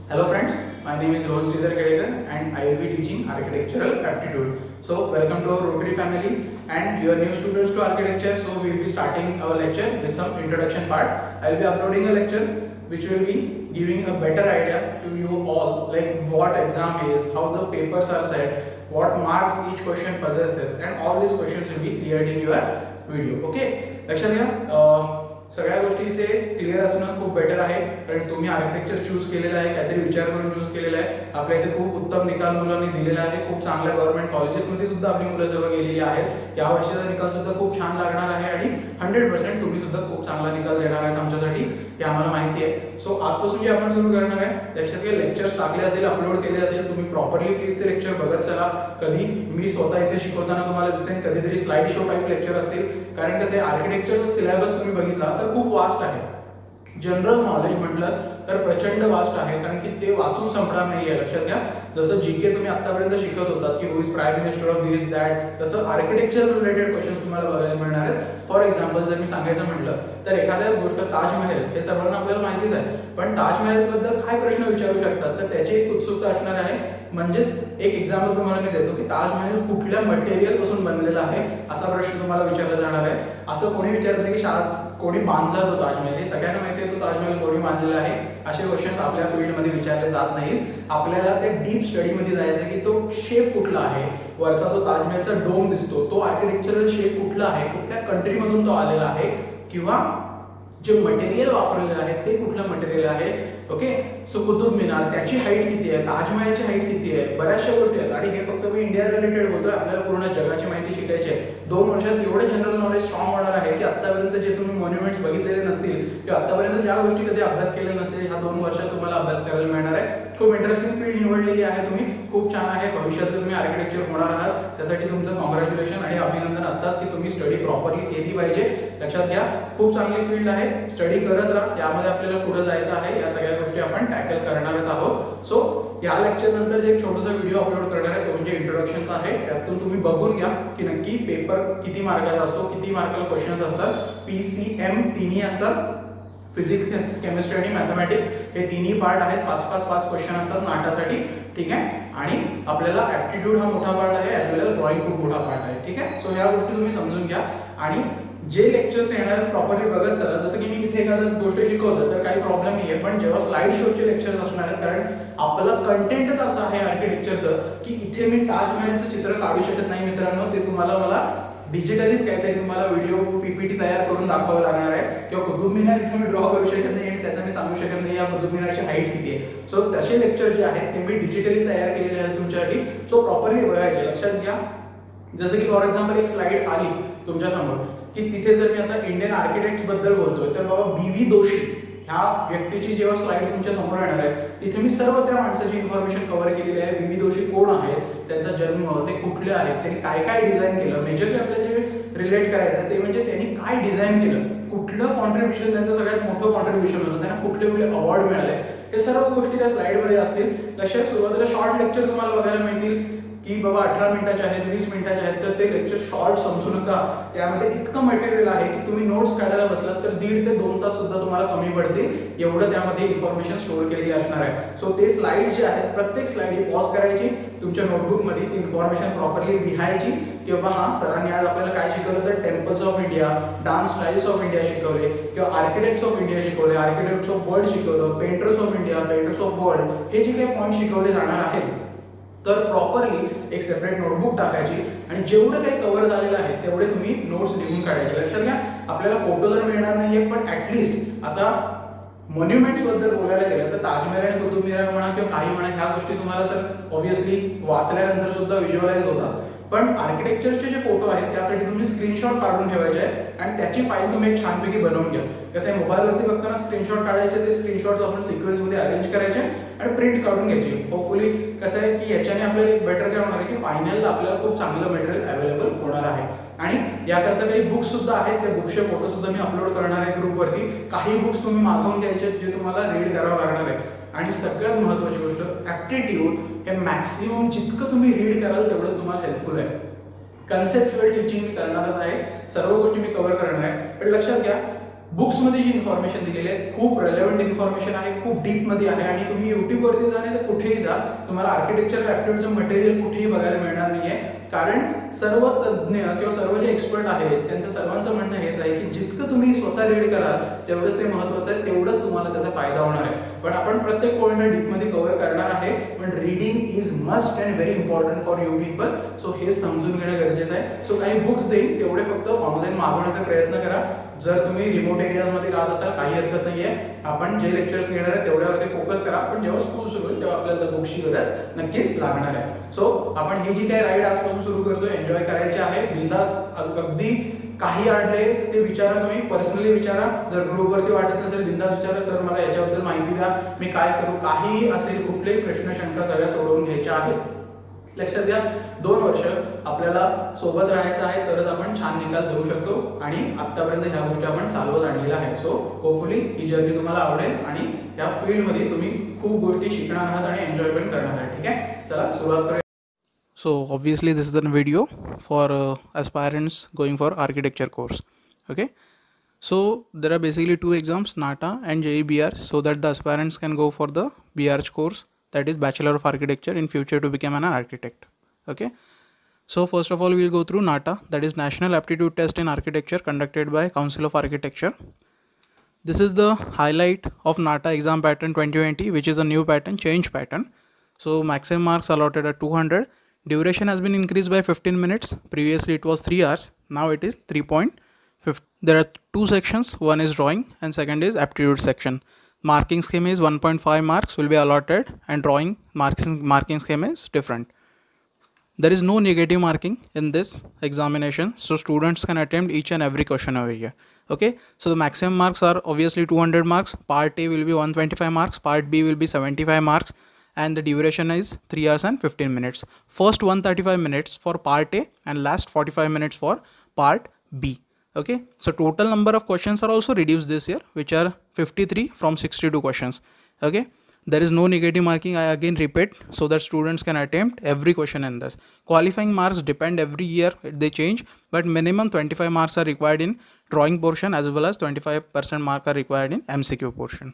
Hello friends, my name is Rohan Sridhar Kedekar and I will be teaching architectural aptitude. So welcome to our Rotary family and you are new students to architecture. So we will be starting our lecture with some introduction part. I will be uploading a lecture which will be giving a better idea to you all, like what exam is, how the papers are set, what marks each question possesses, and all these questions will be cleared in your video. Okay, लक्षात घ्या. सगळ्या गोष्टी इथे clear असणं खूप better आहे, कारण तुम्ही आर्किटेक्चर चूज केलेलं आहे, काहीतरी विचार करून चूज केलेलं आहे. आपल्या इथे खूप उत्तम निकाल मुलांनी दिलेला आहे. खूप चांगल्या गव्हर्नमेंट कॉलेजेसमध्ये सुद्धा आपली मुलं सर्व गेलेली आहेत. या वर्षीचा निकाल सुद्धा खूप छान लागणार आहे आणि 100% तुम्ही सुद्धा खूप चांगला निकाल देणार आहेत आमच्यासाठी, हे आम्हाला माहिती आहे. सो आजपासून जे आपण सुरू करणार आहे त्याच्यात काही लेक्चर्स टाकले जातील, अपलोड केले जातील. तुम्ही प्रॉपरली प्लीज ते लेक्चर बघत चला. कधी मी स्वतः इथे शिकवताना तुम्हाला दिसेल, कधीतरी स्लाइड शो टाइप लेक्चर असतील, कारण कसे आर्किटेक्चरचा सिलेबस तुम्ही बघितला तर खूप वास्ट आहे. जनरल नॉलेज म्हटलं तर प्रचंड वास्ट आहे, कारण की ते वाचून संपणार नाहीये. लक्षात घ्या, जसं जीके तुम्ही आतापर्यंत शिकत होतात की who is prime minister of this that, तसं आर्किटेक्चर रिलेटेड क्वेश्चन तुम्हाला बघायला मिळणार आहेत. फॉर एक्झाम्पल जर मी सांगायचं म्हटलं तर एखाद्या गोष्ट ताजमहल हे सर्वांना आपल्याला माहितीच आहे, पण ताजमहल बद्दल काय प्रश्न विचारू शकतात तर त्याची एक उत्सुकता असणार आहे. म्हणजेच एक एक्झाम्पल तुम्हाला मी देतो की ताजमहल कुठल्या मटेरियल पासून बनलेला आहे असा प्रश्न तुम्हाला विचारला जाणार आहे. असं कोणी विचारत नाही की कोणी बांधला तो ताजमहल, हे सगळ्यांना माहिती आहे तो ताजमहल कोणी बांधलेला आहे. असे क्वेश्चन्स आपल्या फील्डमध्ये विचारले जात नाहीत. आपल्याला ते डीप स्टडीमध्ये जायचं की तो शेप कुठला आहे, वरचा जो ताजमहलचा डोम दिसतो तो आर्किटेक्चरल शेप कुठला आहे, कुठल्या कंट्रीमधून तो आलेला आहे, किंवा जे मटेरियल वापरलेलं आहे ते कुठलं मटेरियल आहे. ओके, सो कुतुब मिनार त्याची हाईट किती आहे, ताजमहलची हाईट किती आहे, बऱ्याचशा गोष्टी आहेत. आणि हे फक्त मी इंडिया रिलेटेड बोलतोय, आपल्याला पूर्ण जगाची माहिती शिकायची आहे. 2 वर्षात एवढे जनरल नॉलेज स्ट्रॉंग होणार आहे की आतापर्यंत जे तुम्ही मॉन्युमेंट्स बघितलेले नसतील किंवा आतापर्यंत ज्या गोष्टी कधी अभ्यास केलेला नसेल, ह्या 2 वर्षात तुम्हाला अभ्यास करायला मिळणार आहे. खूप इंटरेस्टिंग फील्ड निवडलेली आहे तुम्ही, खूप छान आहे. भविष्यात तुम्ही आर्किटेक्चर होणार आहात, त्यासाठी तुमचं कॉंग्रॅच्युलेशन आणि अभिनंदन आत्ताच की तुम्ही स्टडी प्रॉपरली केली पाहिजे. लक्षात घ्या, खूप चांगली फील्ड आहे, स्टडी करत राहा. यामध्ये आपल्याला पुढे जायचं आहे, या सगळ्या गोष्टी आपण टॅकल करणारच आहोत. सो या लेक्चर नंतर जे एक छोटासा व्हिडिओ अपलोड करणार आहे तो म्हणजे इंट्रोडक्शनचा आहे. त्यातून तुम्ही बघून घ्या की नक्की पेपर किती मार्काचा असतो, किती मार्काला क्वेश्चन्स असतात. PCM तिन्ही असतात, फिजिक्स, केमिस्ट्री आणि मॅथमॅटिक्स हे तिन्ही पार्ट आहेत. 5 क्वेश्चन असतात नाटासाठी, ठीक आहे. आणि आपल्याला ऍप्टिट्यूड हा मोठा पार्ट आहे, ॲज वेल एज ड्रॉइंग खूप मोठा पार्ट आहे, ठीक आहे. सो या गोष्टी तुम्ही समजून घ्या आणि जे लेक्चर्स येणार प्रॉपरली बघत चला. जसं की मी इथे एखादं गोष्ट शिकवलं तर काही प्रॉब्लेम नाही आहे, पण जेव्हा स्लाइड शोचे लेक्चर्स असणार आहेत, कारण आपलं कंटेंटच असं आहे आर्किटेक्चरचं की इथे मी ताजमहलचं चित्र काढू शकत नाही मित्रांनो. ते मला डिजिटलीच काहीतरी तुम्हाला व्हिडिओ PPT तयार करून दाखवावं लागणार आहे, किंवा कुतुब मिनार इथे मी ड्रॉ करू शकत नाही आणि त्याचा मी सांगू शकत नाही या कुतुब मिनारची हाईट किती आहे. सो तसे लेक्चर जे आहेत ते मी डिजिटली तयार केलेले आहेत तुमच्यासाठी. सो प्रॉपरली बघायचे. लक्षात घ्या, जसं की फॉर एक्झाम्पल एक स्लाइड आली तुमच्या समोर की तिथे जर मी आता इंडियन आर्किटेक्ट्स बद्दल बोलतोय तर बाबा BV दोशी ह्या व्यक्तीची जेव्हा स्लाइड तुमच्या समोर येणार आहे तिथे मी सर्व त्या माणसाची इन्फॉर्मेशन कव्हर केलेली आहे. BV दोशी कोण आहे, त्यांचा जन्म, ते कुठले आहेत, त्यांनी काय काय डिझाईन केलं. मेजरली आपल्याला जे रिलेट करायचं ते म्हणजे त्यांनी काय डिझाईन केलं, कुठलं कॉन्ट्रीब्युशन त्यांचं सगळ्यात मोठं कॉन्ट्रीब्युशन होतं, त्यांना कुठले कुठले अवॉर्ड मिळाले, हे सर्व गोष्टी त्या स्लाइडमध्ये असतील. लक्षात, सुरुवातीला शॉर्ट लेक्चर तुम्हाला बघायला मिळतील की बाबा 18 मिनिटाचे आहेत, 20 मिनिटाचे आहेत, तर ते लेक्चर शॉर्ट समजू नका. त्यामध्ये इतकं मटेरियल आहे की तुम्ही नोट्स काढायला बसलात तर 1.5 ते 2 तास सुद्धा तुम्हाला कमी पडतील, एवढं त्यामध्ये इन्फॉर्मेशन स्टोअर केलेली असणार आहे. सो ते स्लाइड्स जे आहेत प्रत्येक स्लाइड ही पॉज करायची, तुमच्या नोटबुकमध्ये ती इन्फॉर्मेशन प्रॉपरली लिहायची की बाबा हा सरांनी आज आपल्याला काय शिकवलं, तर temples of India, dance styles of India शिकवले, किंवा आर्किटेक्ट्स ऑफ इंडिया शिकवले, आर्किटेक्ट्स ऑफ वर्ल्ड शिकवलं, painters of India, painters of world, हे जे काही पॉईंट शिकवले जाणार आहेत तर प्रॉपरली एक सेपरेट नोटबुक टाकायची आणि जेवढं काही कव्हर झालेलं आहे तेवढे तुम्ही नोट्स लिहून काढायचे. लक्षात घ्या, आपल्याला फोटो तर मिळणार नाहीये, पण ऍटलीस्ट आता मॉन्युमेंट्स बद्दल बोलायला गेलं तर ताजमहल आणि कुतुब मिनार म्हणा किंवा काही म्हणा, ह्या गोष्टी तुम्हाला तर ऑब्व्हियसली वाचल्यानंतर सुद्धा व्हिज्युअलाइज होतात. पण आर्किटेक्चरचे जे फोटो आहेत त्यासाठी तुम्ही स्क्रीनशॉट काढून ठेवायचे आहे आणि त्याची फाईल तुम्ही एक छानपैकी बनवून घ्या. कसं आहे, मोबाईलवरती बघताना स्क्रीनशॉट काढायचे, ते स्क्रीनशॉट आपण सिक्वेन्समध्ये अरेंज करायचे आणि प्रिंट काढून घ्यायची. होपफुली कसं आहे की याच्याने आपल्याला एक बेटर काय होणार आहे की फायनलला आपल्याला खूप चांगलं मटेरियल अवेलेबल होणार आहे. आणि याकरता काही बुक्स सुद्धा आहेत, त्या बुक्सचे फोटो सुद्धा मी अपलोड करणार आहे ग्रुपवरती. काही बुक्स तुम्ही मागवून घ्यायचे जे तुम्हाला रीड करावं लागणार आहे. आणि सगळ्यात महत्त्वाची गोष्ट, ऍप्टिट्यूड हे मॅक्सिमम जितकं तुम्ही रीड कराल तेवढंच तुम्हाला हेल्पफुल आहे. कन्सेप्च्युअल टीचिंग मी करणारच आहे, सर्व गोष्टी मी कव्हर करणार आहे. पण लक्षात घ्या, बुक्समध्ये जी इन्फॉर्मेशन दिलेली आहे खूप रेलेव्हंट इन्फॉर्मेशन आहे, खूप डीपमध्ये आहे आणि तुम्ही यूट्यूबवरती जा नाही तर कुठेही जा, तुम्हाला आर्किटेक्चर ॲप्टिट्यूडचं मटेरियल कुठेही बघायला मिळणार नाही आहे. कारण सर्व तज्ज्ञ किंवा सर्व जे एक्सपर्ट आहेत त्यांचं सर्वांचं म्हणणं हेच आहे की जितकं तुम्ही स्वतः रीड कराल तेवढंच ते महत्त्वाचं आहे, तेवढंच तुम्हाला त्याचा फायदा होणार आहे. पण आपण प्रत्येक पॉईंट डीपमध्ये कव्हर करणार आहे, पण reading is must and very important for you people. So हे समजून घेणं गरजेचं आहे. सो काही बुक्स देईन, तेवढे फक्त ऑनलाईन मागवण्याचा प्रयत्न करा. जर तुम्ही रिमोट एरियामध्ये राहत असाल काही हरकत नाहीये, आपण जे लेक्चर्स घेणार आहे तेवढ्यावरती फोकस करा. पण जेव्हा स्कूल सुरू होईल तेव्हा आपल्याला बुक्सची गरज नक्कीच लागणार आहे. सो आपण ही जी काही राईड आजपासून सुरू करतोय एन्जॉय करायची आहे. बिंदास, अगदी काही अडले ते विचारा, तुम्ही पर्सनली विचारा. जर ग्रुपवरती वाटत नसेल बिंदास विचारा, सर मला याच्याबद्दल माहिती द्या, मी काय करू, काही असेल कुठलेही प्रश्न शंका सगळ्या सोडवून घ्यायच्या आहेत. लक्षात घ्या, 2 वर्ष आपल्याला सोबत राहायचं आहे तरच आपण छान निकाल देऊ शकतो आणि आतापर्यंत ह्या गोष्टी आपण चालवत आणलेल्या आहेत. सो होपफुली ही जर्नी तुम्हाला आवडेल आणि या फील्डमध्ये तुम्ही खूप गोष्टी शिकणार आहात आणि एन्जॉय पण करणार आहात. ठीक आहे, चला सुरुवात करूया. So obviously this is a video for aspirants going for architecture course. Okay, so there are basically 2 exams, NATA and JEE-BR, so that the aspirants can go for the BR course, that is Bachelor of Architecture, in future to become an architect. Okay, so first of all we'll go through NATA, that is National Aptitude Test in Architecture, conducted by Council of Architecture. This is the highlight of NATA exam pattern 2020, which is a new pattern, change pattern. So maximum marks allotted at 200. Duration has been increased by 15 minutes. Previously it was 3 hours. Now it is 3.50. There are 2 sections. One is drawing and second is aptitude section. Marking scheme is 1.5 marks will be allotted and drawing marking scheme is different. There is no negative marking in this examination, so students can attempt each and every question over here. Okay, so the maximum marks are obviously 200 marks. Part A will be 125 marks. Part B will be 75 marks. And the duration is 3 hours and 15 minutes. First 135 minutes for part A and last 45 minutes for part B. Okay, so total number of questions are also reduced this year, which are 53 from 62 questions. Okay, there is no negative marking, I again repeat, so that students can attempt every question in this. Qualifying marks depend every year, they change, but minimum 25 marks are required in drawing portion as well as 25% mark are required in MCQ portion.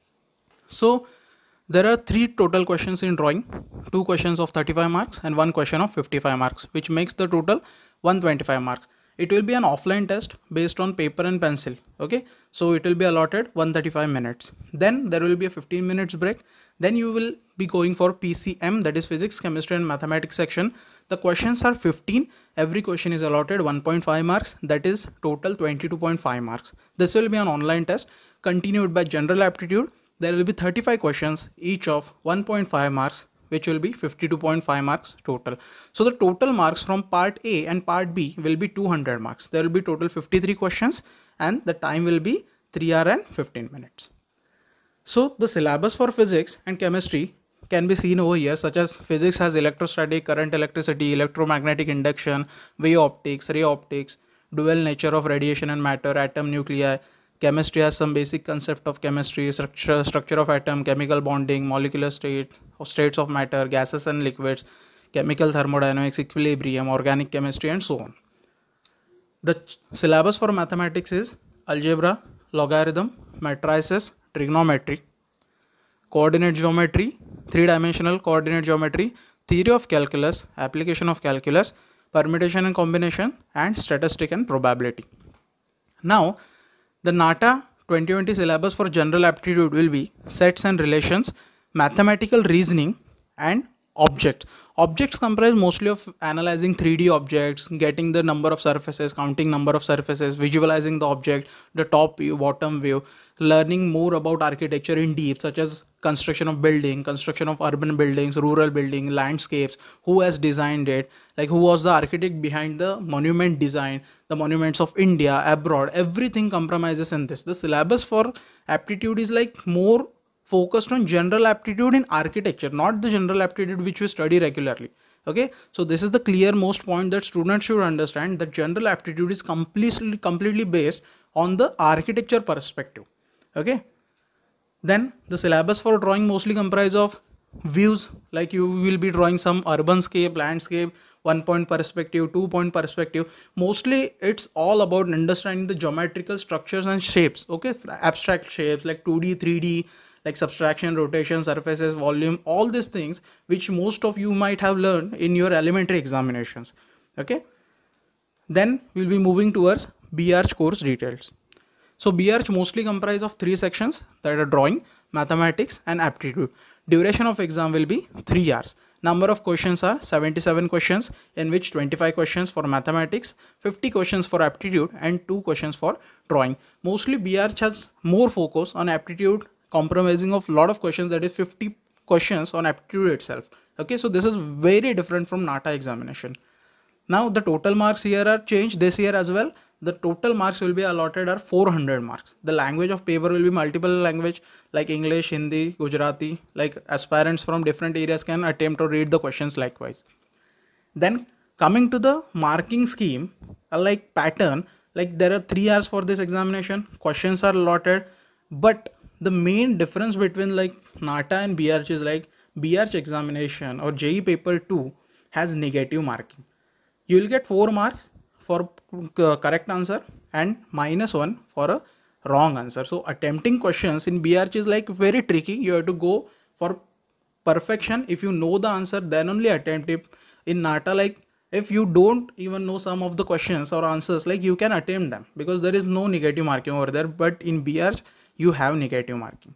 So there are 3 total questions in drawing, 2 questions of 35 marks and 1 question of 55 marks, which makes the total 125 marks. It will be an offline test based on paper and pencil. Okay, so it will be allotted 135 minutes. Then there will be a 15 minutes break. Then you will be going for PCM, that is Physics, Chemistry and Mathematics section. The questions are 15. Every question is allotted 1.5 marks. That is total 22.5 marks. This will be an online test continued by General Aptitude. There will be 35 questions, each of 1.5 marks, which will be 52.5 marks total. So the total marks from part A and part B will be 200 marks. There will be total 53 questions and the time will be 3 hours and 15 minutes. So the syllabus for physics and chemistry can be seen over here, such as physics has electrostatic, current electricity, electromagnetic induction, wave optics, ray optics, dual nature of radiation and matter, atom nuclei. Chemistry has some basic concept of chemistry, structure of atom, chemical bonding, molecular state, states of matter, gases and liquids, chemical thermodynamics, equilibrium, organic chemistry and so on. The syllabus for mathematics is algebra, logarithm, matrices, trigonometry, coordinate geometry, 3-dimensional coordinate geometry, theory of calculus, application of calculus, permutation and combination, and statistic and probability. Now, the NATA 2020 syllabus for general aptitude will be sets and relations, mathematical reasoning and objects. Objects comprise mostly of analyzing 3D objects, getting the number of surfaces, counting number of surfaces, visualizing the object, the top view, bottom view, learning more about architecture in deep, such as construction of building, construction of urban buildings, rural building, landscapes, who has designed it, like who was the architect behind the monument design, the monuments of India, abroad, everything compromises in this. The syllabus for aptitude is like more focused on general aptitude in architecture, not the general aptitude which we study regularly. Okay, so this is the clear most point that students should understand, that general aptitude is completely based on the architecture perspective. Okay, then the syllabus for drawing mostly comprise of views, like you will be drawing some urban scape, landscape, 1 point perspective, 2 point perspective. Mostly it's all about understanding the geometrical structures and shapes, okay, abstract shapes like 2D, 3D, like subtraction, rotation, surfaces, volume, all these things which most of you might have learned in your elementary examinations. Okay, then we'll be moving towards B-Arch course details. So B-Arch mostly comprise of 3 sections, that are drawing, mathematics and aptitude. Duration of exam will be 3 hours. Number of questions are 77 questions, in which 25 questions for mathematics, 50 questions for aptitude and 2 questions for drawing. Mostly B-Arch has more focus on aptitude, comprising of lot of questions, that is 50 questions on aptitude itself. Okay, so this is very different from NATA examination. Now the total marks here are changed this year as well. The total marks will be allotted are 400 marks. The language of paper will be multiple language like English, Hindi, Gujarati, like aspirants from different areas can attempt to read the questions likewise. Then coming to the marking scheme, like pattern, like there are 3 hours for this examination, questions are allotted, but the main difference between like NATA and B-Arch is like B-Arch examination or JEE paper 2 has negative marking. You will get 4 marks for correct answer and -1 for a wrong answer. So attempting questions in B-Arch is like very tricky. You have to go for perfection. If you know the answer, then only attempt it. In NATA, like if you don't even know some of the questions or answers, like you can attempt them because there is no negative marking over there. But in B-Arch, you have negative marking.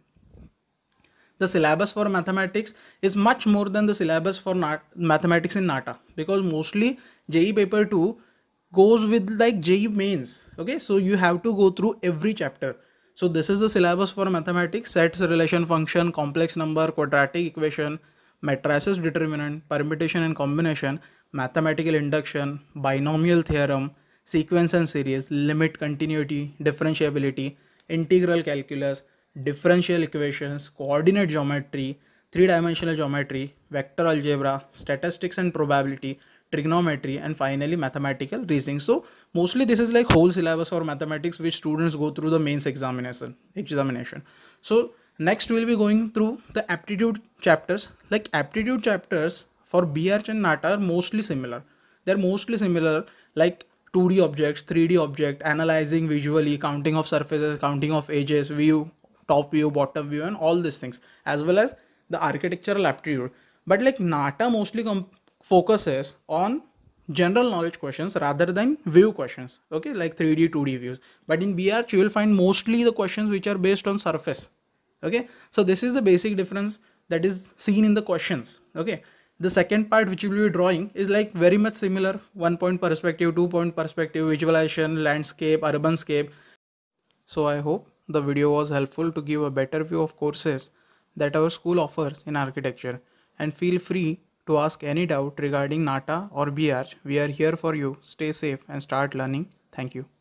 The syllabus for mathematics is much more than the syllabus for mathematics in NATA, because mostly JEE paper 2 goes with like JEE mains. Okay, so you have to go through every chapter. So this is the syllabus for mathematics: sets, relation, function, complex number, quadratic equation, matrices determinant, permutation and combination, mathematical induction, binomial theorem, sequence and series, limit, continuity, differentiability, integral calculus, differential equations, coordinate geometry, 3-dimensional geometry, vector algebra, statistics and probability, trigonometry, and finally mathematical reasoning. So mostly this is like whole syllabus for mathematics which students go through the mains examination. So next we'll be going through the aptitude chapters. Like aptitude chapters for B-Arch and NATA are mostly similar. They're mostly similar, like 2D objects, 3D object, analyzing visually, counting of surfaces, counting of edges, view, top view, bottom view, and all these things, as well as the architectural aptitude. But like NATA mostly focuses on general knowledge questions rather than view questions, okay, like 3D, 2D views. But in B-Arch you will find mostly the questions which are based on surface. Okay, so this is the basic difference that is seen in the questions. Okay, the second part which you will be drawing is like very much similar: 1 point perspective, 2 point perspective, visualization, landscape, urban scape. So I hope the video was helpful to give a better view of courses that our school offers in architecture, and feel free to ask any doubt regarding NATA or B-Arch. We are here for you. Stay safe and start learning. Thank you.